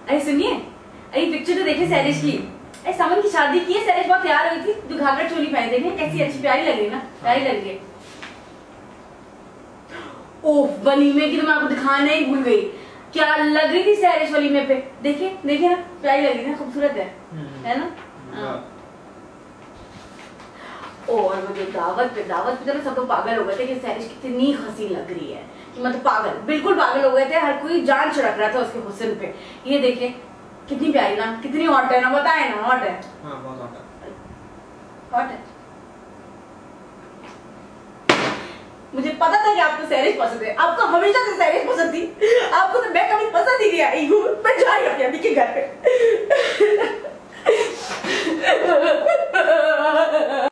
अरे सुनिए, अरे पिक्चर तो देखिए सैरिश की। अरे समन की शादी की है, सैरिश बहुत तैयार हुई थी, जो घाघरा चोली पहने, देखे कैसी अच्छी प्यारी लग रही है ना, प्यारी लग रही है। ओह वलीमे की तो मैं आपको दिखाना ही भूल गई, क्या लग रही थी सैरिश वलीमे पे। देखिए देखिए ना, प्यारी लग रही है ना, खूबसूरत है ना। और वो जो दावत पे तो सब लोग पागल हो गए थे कि सैरिश कितनी हसीन लग रही है, कि मतलब पागल, बिल्कुल पागल हो गए थे, हर कोई जान छिड़क रहा था उसके हुस्न पे। ये देखिए कितनी प्यारी ना, कितनी हॉट है ना, बताए ना, हॉट है। हाँ बहुत हॉट है, हॉट है। मुझे पता था कि आपको सैरिश पसंद है, आपको हमेशा से सैरिश पसंद थी, आपको तो मैं कभी पसंद ही नहीं आई हूँ। मैं जा रही हूँ अभी के घर पे।